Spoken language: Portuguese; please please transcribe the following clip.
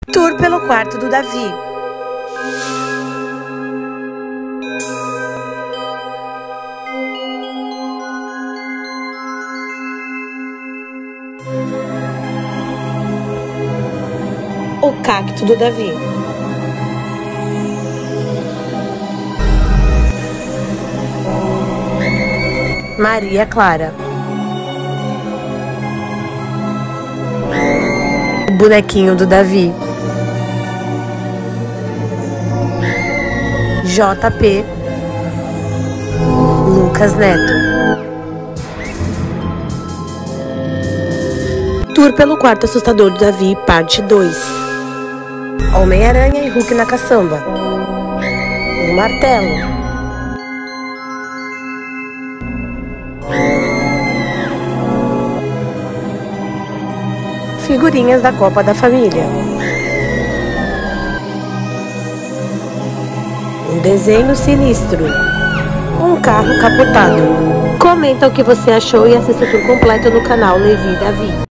Tour pelo quarto do Davi. O cacto do Davi. Maria Clara. O bonequinho do Davi. JP. Lucas Neto. Tour pelo quarto assustador do Davi, parte 2. Homem-Aranha e Hulk na caçamba. Um martelo. Figurinhas da Copa da Família. Um desenho sinistro. Um carro capotado. Comenta o que você achou e assista o tour completo no canal Levi Davi.